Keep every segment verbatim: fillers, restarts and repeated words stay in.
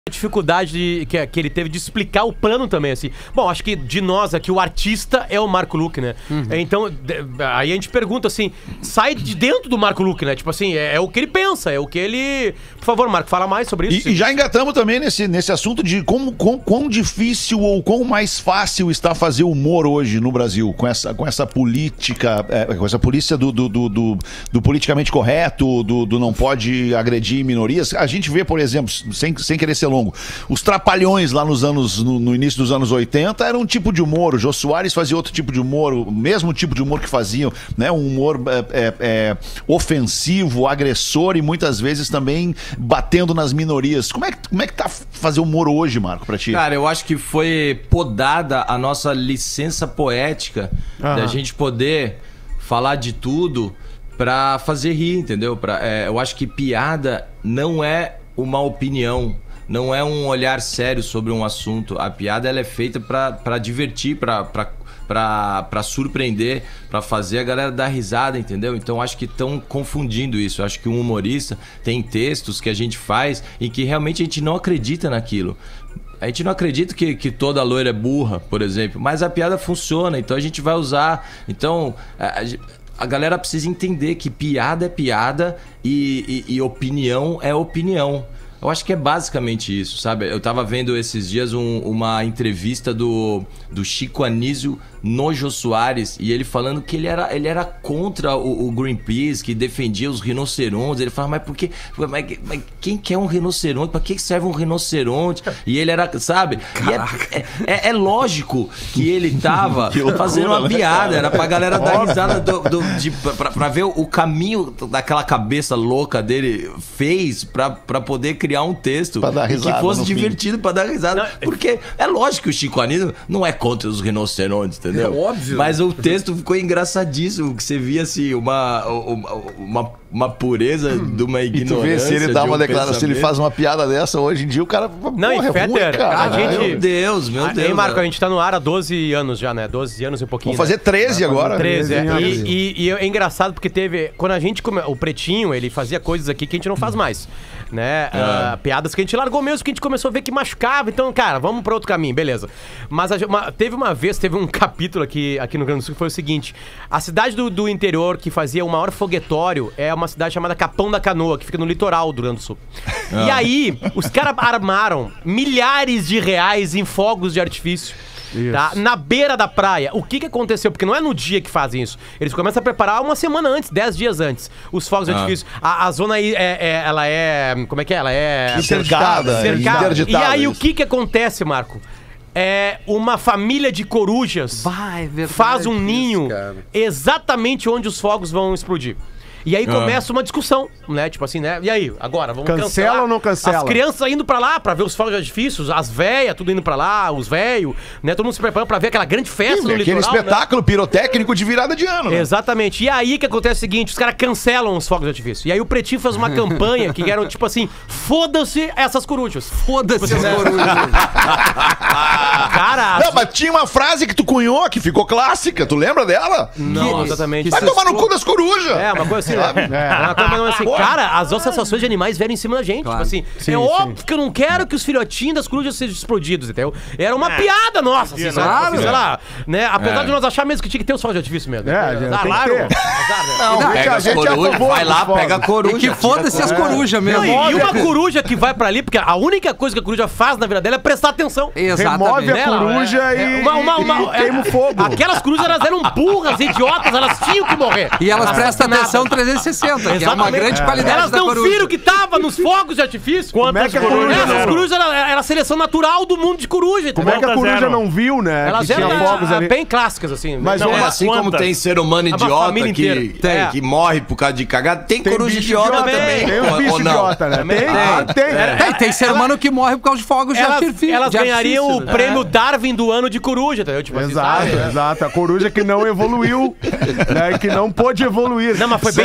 dificuldade de, que, que ele teve de explicar o plano também, assim. Bom, acho que de nós aqui, o artista é o Marco Luque, né? Uhum. Então, de, aí a gente pergunta assim, sai de dentro do Marco Luque, né? Tipo assim, é, é o que ele pensa, é o que ele... Por favor, Marco, fala mais sobre isso. E, e já engatamos também nesse, nesse assunto de como, quão, quão difícil ou quão mais fácil está fazer humor hoje no Brasil, com essa, com essa política, é, com essa polícia do, do, do, do, do politicamente correto, do, do não pode agredir minorias. A gente vê, por exemplo, sem, sem querer ser longo, os Trapalhões lá nos anos, no, no início dos anos oitenta era um tipo de humor, o Jô Soares fazia outro tipo de humor, o mesmo tipo de humor que faziam, né? Um humor é, é, é, ofensivo, agressor e muitas vezes também batendo nas minorias. Como é que, como é que tá fazer humor hoje, Marco, pra ti? Cara, eu acho que foi podada a nossa licença poética ah. da gente poder falar de tudo pra fazer rir, entendeu? Pra, é, eu acho que piada não é uma opinião, não é um olhar sério sobre um assunto. A piada ela é feita pra, pra divertir, pra, pra, pra, pra surpreender, pra fazer a galera dar risada, entendeu? Então acho que estão confundindo isso. Acho que um humorista tem textos que a gente faz e que realmente a gente não acredita naquilo. A gente não acredita que, que toda loira é burra, por exemplo, mas a piada funciona, então a gente vai usar. Então a, a galera precisa entender que piada é piada e, e, e opinião é opinião. Eu acho que é basicamente isso, sabe? Eu tava vendo esses dias um, uma entrevista do, do Chico Anísio no Jô Soares e ele falando que ele era, ele era contra o, o Greenpeace, que defendia os rinocerontes. Ele falava, mas por que? Mas, mas quem quer um rinoceronte? Pra que serve um rinoceronte? E ele era, sabe? E é, é, é lógico que ele tava que loucura, fazendo uma piada, era pra galera dar risada do, do, de, pra, pra ver o caminho daquela cabeça louca dele fez pra, pra poder criar criar um texto pra dar risada, que fosse divertido fim. Pra dar risada. Não, porque é lógico que o Chico Anísio não é contra os rinocerontes, entendeu? É óbvio. Mas o texto ficou engraçadíssimo, que você via assim, uma, uma, uma, uma pureza hum. de uma ignorância. E tu vê se ele dá de um uma declaração, se ele faz uma piada dessa, hoje em dia o cara... Não, e Fetter, a gente... Meu Deus, meu Deus. Aí, Marco, a gente tá no ar há doze anos já, né? doze anos e um pouquinho. Vamos fazer treze né? agora. treze, é. E, e, e é engraçado porque teve... Quando a gente... Come... O Pretinho, ele fazia coisas aqui que a gente não faz mais, né? É. Uh, piadas que a gente largou mesmo, que a gente começou a ver que machucava. Então, cara, vamos pra outro caminho, beleza. Mas a, uma, teve uma vez, teve um capítulo aqui, aqui no Rio Grande do Sul que foi o seguinte. A cidade do, do interior que fazia o maior foguetório é uma cidade chamada Capão da Canoa, que fica no litoral do Rio Grande do Sul. Ah. E aí, os caras armaram milhares de reais em fogos de artifício. Tá? Na beira da praia. O que que aconteceu? Porque não é no dia que fazem isso. Eles começam a preparar uma semana antes, dez dias antes, os fogos de ah. artifício. A, a zona aí, é, é, ela é... Como é que é? Ela é... Cercada. Cercada. E aí, o que que acontece, Marco? É uma família de corujas Vai, verdade, faz um ninho isso, exatamente onde os fogos vão explodir. E aí começa ah. uma discussão, né? Tipo assim, né? E aí, agora, vamos cancela cancelar? ou não cancela? As crianças indo pra lá pra ver os fogos de artifícios, as véias tudo indo pra lá, os velhos, né? Todo mundo se preparando pra ver aquela grande festa Sim, no aquele litoral, espetáculo né? pirotécnico de virada de ano, né? Exatamente. E aí que acontece o seguinte, os caras cancelam os fogos de artifício. E aí o Pretinho fez uma campanha que era tipo assim, foda-se essas corujas. Foda-se essas corujas. Cara... Não, mas tinha uma frase que tu cunhou, que ficou clássica, tu lembra dela? Não, que, exatamente. Vai tomar no cu das corujas! É, uma coisa assim, né? É. Mas, assim, cara, as associações de animais vieram em cima da gente. Claro. Tipo assim, sim, é sim. óbvio que eu não quero que os filhotinhos das corujas sejam explodidos, entendeu? Era uma é. piada nossa, assim, claro, assim, sei lá, né? Apesar é. de nós achar mesmo que tinha que ter os fogos de artifício mesmo. É, né? Azar, claro. Não, não, pega a gente coruja, vai lá, pega a coruja. E que foda-se as corujas mesmo. Não, e, e uma coruja que vai pra ali, porque a única coisa que a coruja faz na vida dela é prestar atenção. Exatamente. Remove a coruja ela, é, e, é, uma, uma, uma, e queima o fogo. Aquelas corujas, elas eram burras, idiotas, elas tinham que morrer. E elas prestam atenção trezentos e sessenta, que é uma grande qualidade. Elas não viram que tava nos fogos de artifício? Quantas corujas? As corujas era, era a seleção natural do mundo de coruja. Como é que a coruja não viu, né? Elas eram fogos ali bem clássicas, assim. Mas não, é assim como tem ser humano idiota que, tem, que morre por causa de cagada, tem, tem coruja idiota também. Tem um bicho idiota, né? Tem, ah, tem. É. Tem, tem ser humano que morre por causa de fogos de artifício. Elas ganhariam o prêmio Darwin do ano de coruja, entendeu? Tipo, exato, exato. A coruja que não evoluiu, né? Que não pôde evoluir. Não, mas foi bem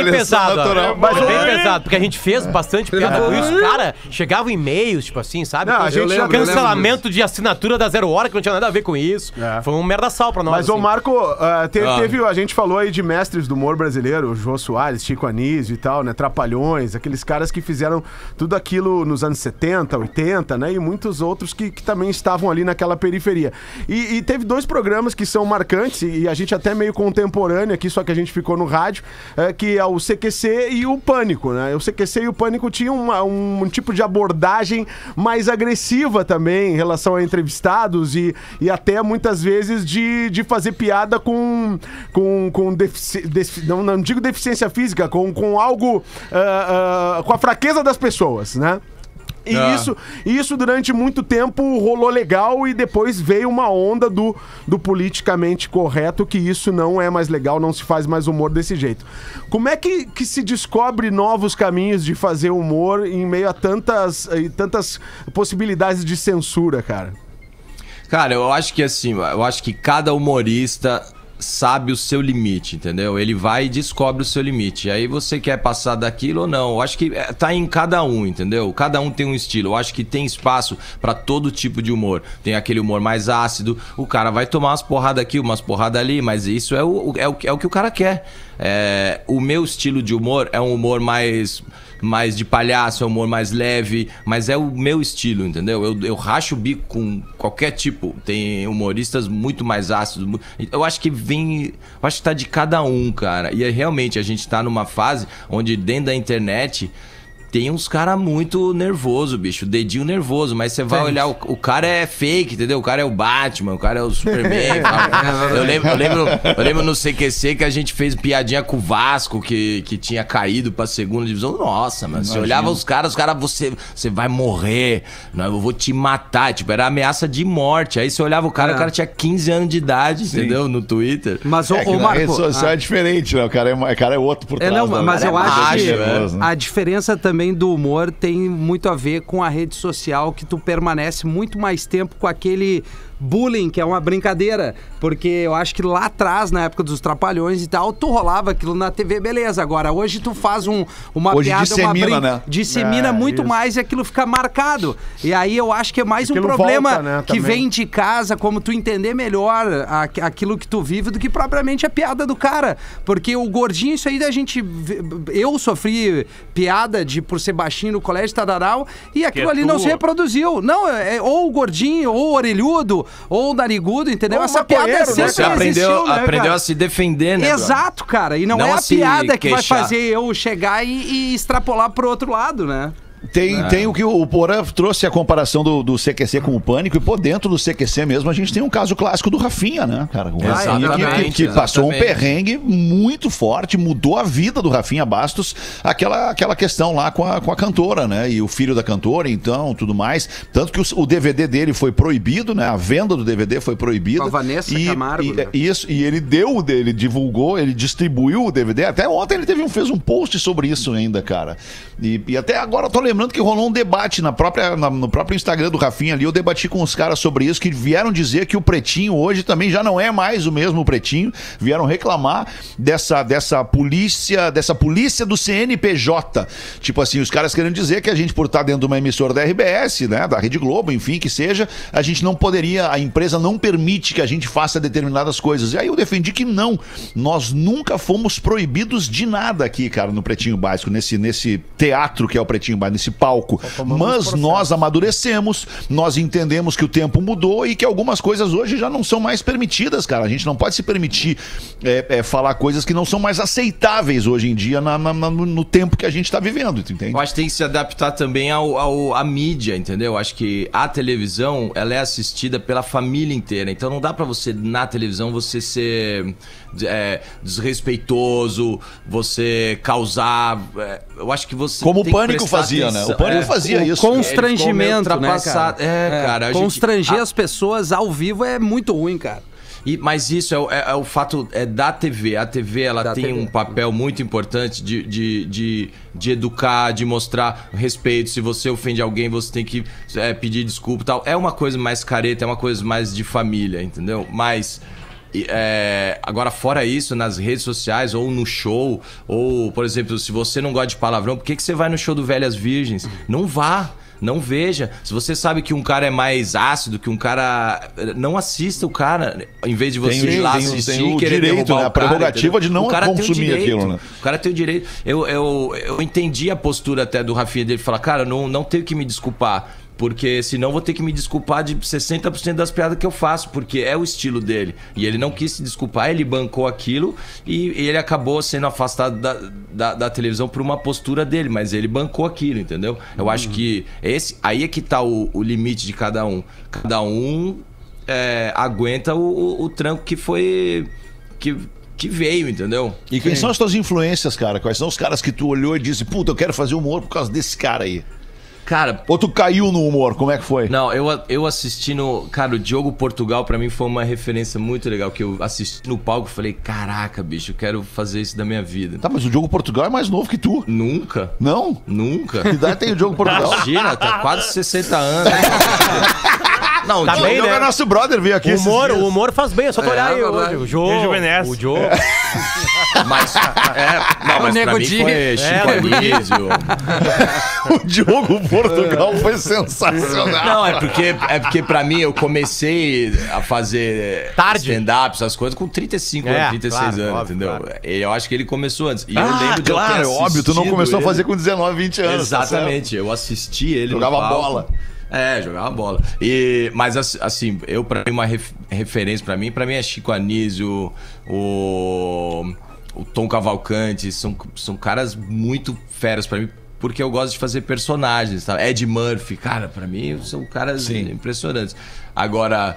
pesado. natural. Mas foi bem pesado, porque a gente fez bastante piada com isso. Cara, chegavam e-mails, tipo assim, sabe? Não, a gente já- Cancelamento de assinatura da Zero Hora, que não tinha nada a ver com isso. É. Foi um merda sal pra nós. Mas, ô assim. Marco, uh, teve, Ah. teve- a gente falou aí de mestres do humor brasileiro, o Jô Soares, Chico Anísio e tal, né? Trapalhões, aqueles caras que fizeram tudo aquilo nos anos setenta, oitenta, né? E muitos outros que, que também estavam ali naquela periferia. E, e teve dois programas que são marcantes, e, e a gente até meio contemporâneo aqui, só que a gente ficou no rádio, é, que é o C Q C e o Pânico, né? O C Q C e o Pânico tinham uma- um, tipo de abordagem mais agressiva também em relação a entrevistados e, e até muitas vezes de, de fazer piada com, com, com defici, defi, não, não digo deficiência física, com, com algo, ah, ah, com a fraqueza das pessoas, né? E Ah. isso, isso durante muito tempo rolou legal e depois veio uma onda do, do politicamente correto, que isso não é mais legal, não se faz mais humor desse jeito. Como é que, que se descobre novos caminhos de fazer humor em meio a tantas, e tantas possibilidades de censura, cara? Cara, eu acho que assim, eu acho que cada humorista sabe o seu limite, entendeu? Ele vai e descobre o seu limite. Aí você quer passar daquilo ou não. Eu acho que é, tá em cada um, entendeu? Cada um tem um estilo. Eu acho que tem espaço pra todo tipo de humor. Tem aquele humor mais ácido, o cara vai tomar umas porradas aqui, umas porradas ali, mas isso é o, é o, é o que o cara quer. É, o meu estilo de humor é um humor mais... mais de palhaço, é um humor mais leve, mas é o meu estilo, entendeu? Eu, eu racho o bico com qualquer tipo. Tem humoristas muito mais ácidos. mu- Eu acho que vem... Eu acho que tá de cada um, cara. E é, realmente, a gente tá numa fase onde dentro da internet... Tem uns caras muito nervoso, bicho. Dedinho nervoso. Mas você vai olhar, o, o cara é fake, entendeu? O cara é o Batman, o cara é o Superman. tal. eu, lembro, eu, lembro, eu lembro no C Q C que a gente fez piadinha com o Vasco, que, que tinha caído pra segunda divisão. Nossa, mano. Você olhava os caras, os caras, você, você vai morrer. Não, eu vou te matar. Tipo, era ameaça de morte. Aí você olhava o cara, É. o cara tinha quinze anos de idade, entendeu? No Twitter. Mas, ô, É que ô na rede Marco... social ah, é diferente, né? O cara é, o cara é outro por É, trás. não, da- mas o eu cara é acho mais que nervoso, né? a diferença também do humor tem muito a ver com a rede social, que tu permanece muito mais tempo com aquele bullying, que é uma brincadeira, porque eu acho que lá atrás, na época dos Trapalhões e tal, tu rolava aquilo na T V, beleza. Agora, hoje tu faz um, uma Hoje piada, dissemina, uma né? dissemina É, muito isso. mais e aquilo fica marcado. E aí eu acho que é mais um Aquilo problema volta, né, que também. vem de casa, como tu entender melhor a- aquilo que tu vive do que propriamente a piada do cara. Porque o gordinho, isso aí da gente... vê- Eu sofri piada de por ser baixinho no colégio Tadaral e aquilo é ali não tu. se reproduziu. Não, é ou o gordinho, ou o orelhudo, ou o narigudo, entendeu? Ou o Essa piada maconheiro, né, sempre Você aprendeu, existiu, né, aprendeu cara? a se defender, né? Exato, cara. E não, Não é a a se piada que vai queixar. fazer eu chegar e, e extrapolar pro outro lado, né? Tem, tem o que o Porã trouxe a comparação do, do C Q C com o Pânico, e pô, dentro do C Q C mesmo a gente tem um caso clássico do Rafinha, né, cara? O Rafinha que, que, que passou um exatamente. perrengue muito forte, mudou a vida do Rafinha Bastos, aquela, aquela questão lá com a, com a cantora, né? E o filho da cantora, então, tudo mais. Tanto que o, o D V D dele foi proibido, né? A venda do D V D foi proibida. Com a Vanessa e, Camargo, e, né? Isso, e ele deu, o dele, ele divulgou, ele distribuiu o D V D. Até ontem ele teve um, fez um post sobre isso ainda, cara. E, e até agora eu tô lembrando que rolou um debate na própria, na- no próprio Instagram do Rafinha ali. Eu debati com os caras sobre isso, que vieram dizer que o Pretinho hoje também já não é mais o mesmo Pretinho. Vieram reclamar dessa, dessa polícia, dessa polícia do C N P J. Tipo assim, os caras querendo dizer que a gente, por estar dentro de uma emissora da R B S, né, da Rede Globo, enfim, que seja, a gente não poderia, a empresa não permite que a gente faça determinadas coisas. E aí eu defendi que não. Nós nunca fomos proibidos de nada aqui, cara, no Pretinho Básico, nesse, nesse teatro que é o Pretinho Básico, nesse palco. Mas nós amadurecemos, nós entendemos que o tempo mudou e que algumas coisas hoje já não são mais permitidas, cara. A gente não pode se permitir é, é, falar coisas que não são mais aceitáveis hoje em dia na, na- na- no, no tempo que a gente tá vivendo, tu entende? Eu acho que tem que se adaptar também ao, ao, à mídia, entendeu? Eu acho que a televisão, ela é assistida pela família inteira. Então não dá pra você, na televisão, você ser é, desrespeitoso, você causar... é, eu acho que você Como o tem que Pânico prestar fazia, né? atenção. O Pânico É. fazia o isso. constrangimento, Ele ficou meio né, cara? ultrapassado. É, cara, a gente- Constranger a- as pessoas ao vivo é muito ruim, cara. E, mas isso é, o- é- é o fato é da T V. A T V ela Da tem T V. um papel muito importante de, de, de, de educar, de mostrar respeito. Se você ofende alguém, você tem que é, pedir desculpa e tal. É uma coisa mais careta, é uma coisa mais de família, entendeu? Mas E, é, agora, fora isso, nas redes sociais ou no show, ou, por exemplo, se você não gosta de palavrão, por que, que você vai no show do Velhas Virgens? Não vá. Não veja. Se você sabe que um cara é mais ácido, que um cara... Não assista o cara, em vez de você Tem, ir lá tem, assistir tem o e querer direito, derrubar né? A o cara, prerrogativa entendeu? de não O cara tem o consumir direito. aquilo, né? O cara tem o direito. Eu, eu, eu entendi a postura até do Rafinha dele falar, cara, não, não tenho que me desculpar. Porque senão vou ter que me desculpar de sessenta por cento das piadas que eu faço, porque é o estilo dele. E ele não quis se desculpar, ele bancou aquilo e ele acabou sendo afastado da, da, da televisão por uma postura dele, mas ele bancou aquilo, entendeu? Eu uhum. acho que esse, aí é que tá o, o limite de cada um. Cada um é, aguenta o, o, o tranco que foi... Que, que veio, entendeu? E quem Sim. são as tuas influências, cara? Quais são os caras que tu olhou e disse, puta, eu quero fazer humor por causa desse cara aí? Cara... Ou tu caiu no humor, como é que foi? Não, eu, eu assisti no... Cara, o Diogo Portugal pra mim foi uma referência muito legal, que eu assisti no palco e falei, caraca, bicho, eu quero fazer isso da minha vida. Tá, mas o Diogo Portugal é mais novo que tu. Nunca. Não? Nunca. Que idade tem o Diogo Portugal? Imagina, tá quase sessenta anos. Não, tá o bem, Diogo né? é nosso brother, veio aqui. O humor, o humor faz bem, é só tu olhar É, aí hoje. O Jô, Rejuvenesce. o Jô. Mas, é, não, mas pra mim foi Chico É, Anísio. O Diogo Portugal foi sensacional. Não, é porque, é porque pra mim eu comecei a fazer Tarde. stand-up, essas coisas, com trinta e cinco É, anos, trinta e seis claro, anos, óbvio, entendeu? claro. Eu acho que ele começou antes. E eu Ah, lembro de claro, eu é ter óbvio, tu não assistido começou ele. a fazer com dezenove, vinte anos. Exatamente, eu assisti ele no Jogava palco. bola. É, jogava bola. E, mas assim, eu pra mim, uma ref- referência pra mim, pra mim é Chico Anísio, o, o Tom Cavalcante, são, são caras muito feras pra mim, porque eu gosto de fazer personagens, tá? Ed Murphy, cara, pra mim são caras Sim. impressionantes. Agora,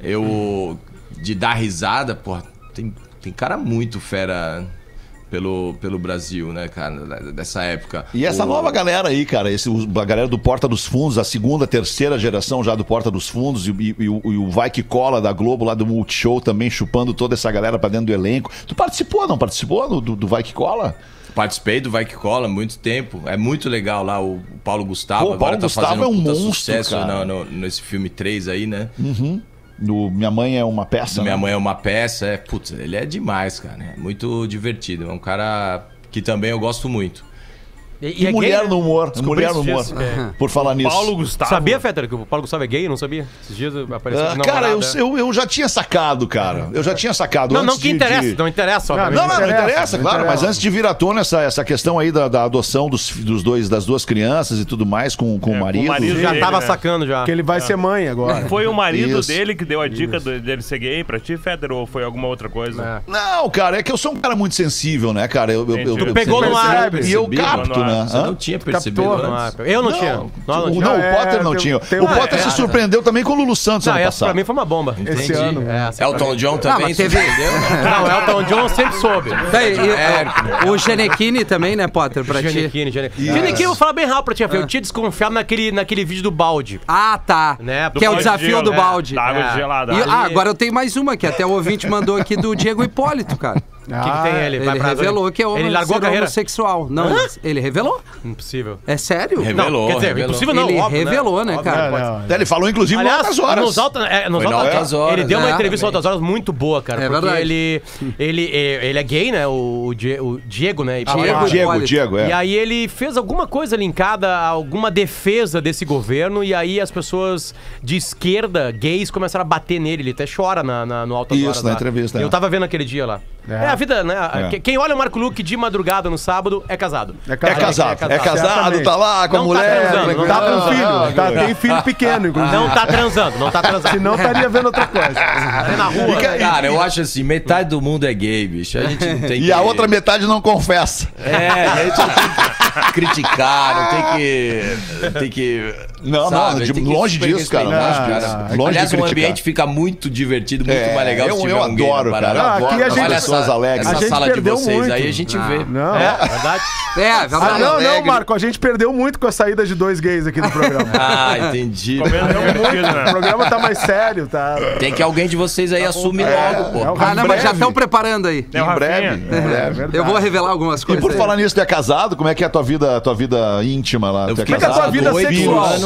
eu de dar risada, pô, tem, tem cara muito fera pelo, pelo Brasil, né, cara, dessa época. E essa o... nova galera aí, cara, esse, a galera do Porta dos Fundos, a segunda, terceira geração já do Porta dos Fundos, e, e, e, o, e o Vai Que Cola da Globo, lá do Multishow, também chupando toda essa galera pra dentro do elenco. Tu participou, não participou do, do, do Vai Que Cola? Participei do Vai Que Cola há muito tempo. É muito legal lá o Paulo Gustavo. Pô, o agora Paulo tá Gustavo fazendo é um puta monstro, sucesso cara. no, no, nesse filme três aí, né? Uhum. No Minha Mãe é uma Peça. Minha né? Mãe é uma Peça. É, putz, ele é demais, cara. É muito divertido. É um cara que também eu gosto muito. E, Que e é mulher gay, no humor, Descobri mulher no esses humor. dias, é. Por falar nisso. Paulo Gustavo. Sabia, Fetter, que o Paulo Gustavo é gay? Não sabia? Esses dias apareceu Ah, com cara, eu, namorada. eu, eu já tinha sacado, cara. Eu já tinha sacado. Não, antes não que de- interessa, de- não interessa. Não, obviamente. Não, não, não interessa, interessa, não claro, interessa. mas antes de vir à tona essa, essa questão aí da, da adoção dos, dos dois, das duas crianças e tudo mais com, com É, o com o marido. marido. Já dele, tava né? sacando já. Que ele vai ser mãe agora. Foi o marido Isso. dele que deu a dica do- dele ser gay pra ti, Feder, ou foi alguma outra coisa? É. Não, cara, é que eu sou um cara muito sensível, né, cara? Eu, eu, eu, Entendi. eu- Pegou eu- no ar. E eu Percebi, capto, mano, né? Você Hã? não tinha percebido Captou. antes? Eu não, Não, tinha. Nós não o, tinha. não, o É, Potter não tem- tinha. tem O um- Potter se surpreendeu também com o Lulu Santos Não, ano essa passado. pra mim foi uma bomba. Esse Entendi. ano. É, essa pra Elton mim. John também mas teve- surpreendeu? Não, Elton John sempre soube. Tá, e- e- o Genequini também, né, Potter, pra ti? Genequine, Genequine. Genequine, eu vou falar bem rápido pra ti, Rafael. Eu tinha desconfiado naquele, naquele vídeo do balde. Ah, tá. Né? Que é o balde desafio de gelo, do né? balde. Da água É. gelada. E- Ali- ah, agora eu tenho mais uma, que até o ouvinte mandou aqui do Diego Hipólito, cara. O que, que tem ele? Ele Vai pra- revelou que é Ele homo- largou a ser carreira? homossexual. Não, ele, ele revelou. Impossível. É sério? Revelou. Não, quer dizer, revelou. impossível não, Ele óbvio, revelou, né, Óbvio, cara? pode Não, ser. Até ele falou, inclusive, no Aliás, Altas Horas. nos alta, é, nos Foi no alta- Altas Horas, ele deu uma né? entrevista no Altas Horas muito boa, cara. É porque verdade. ele, ele, ele é gay, né? O, o Die- o Diego, né? E- Ah, Diego o Diego, Hipólito. Diego, é. E aí ele fez alguma coisa linkada a alguma defesa desse governo e aí as pessoas de esquerda, gays, começaram a bater nele. Ele até chora na, na- no Altas Isso, Horas. na lá. entrevista, Eu é. tava vendo aquele dia lá. É, É. a vida, né? É. Que- Quem olha o Marco Luque de madrugada no sábado é casado. É É casado, é casado, Certamente. tá lá com a Não tá mulher. transando, não Tá com Ah, filho. ah, Tá, ah, tem filho pequeno, inclusive. Não tá transando, não tá transando. Senão estaria vendo outra coisa. Tá na rua. Cara, eu acho assim, metade do mundo é gay, bicho. A gente não tem que... E a outra metade não confessa. É, a gente não tem que criticar, não tem que... Tem que... Não, sabe? não, de- Tem que longe super disso, cara, respeitar, longe cara. disso. Longe Aliás, de o criticar. ambiente fica muito divertido, muito É, mais legal eu- se eu tiver um gay adoro, na cara, parada. eu adoro aqui a gente- Olha pessoas essa, alegres. essa A gente sala de perdeu vocês muito. aí, a gente vê. Não. É, verdade. É, Ah, verdade. não, não, alegre. Marco, a gente perdeu muito com a saída de dois gays aqui no programa. Ah, entendi. Comendo divertido, O né? programa tá mais sério, tá? Tem que alguém de vocês aí assumir É, logo, pô. é o- Ah, não, mas já breve. estão preparando aí. É o Em Rafinha. breve, em breve. verdade. Eu vou revelar algumas E coisas. por aí. falar nisso, tu é casado? Como é que é a tua vida, a tua vida íntima lá? Eu Tu é fiquei Como é que é a tua casado vida oito sexual? anos.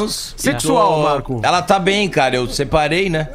anos. Sexual, Tô- Marco. Ela tá bem, cara. Eu separei, né?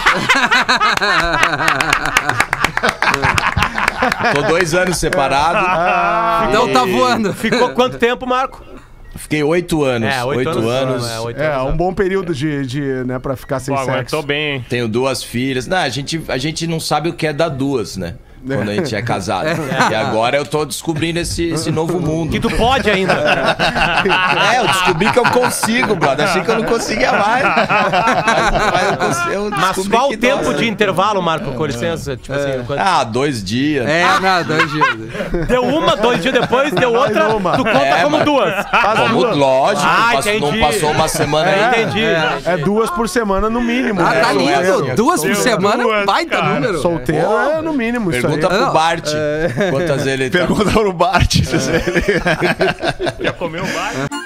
Tô dois anos separado. Então tá voando. Ficou quanto tempo, Marco? Fiquei oito anos. É, oito oito anos, anos. é, oito É, anos. um bom período de, de né, pra ficar sem Pô, sexo. aguentou bem, hein? Tenho duas filhas. Não, a gente, a gente não sabe o que é dar duas, né? Quando a gente é casado. E agora eu tô descobrindo esse, esse novo mundo. Que tu pode ainda. É, eu descobri que eu consigo, brother. Achei que eu não conseguia mais. Mas, mas eu consigo, eu Mas descobri qual que o tempo nossa. de intervalo, Marco? Com licença. Tipo assim, quanto- Ah, dois dias. É, não, dois dias. deu uma, dois dias depois, deu outra, Mais uma. tu conta É, como mas- duas. Como, lógico, Ah, não, passou, não entendi. passou uma semana É, aí. entendi. É duas por semana no mínimo. Ah, né? tá não é lindo. assim, é Duas por Deu semana, duas, baita cara. número. Solteiro é no mínimo isso Pergunta aí. pro Não, Bart quantas ele tá. Pergunta pro Bart. Já comeu o bar?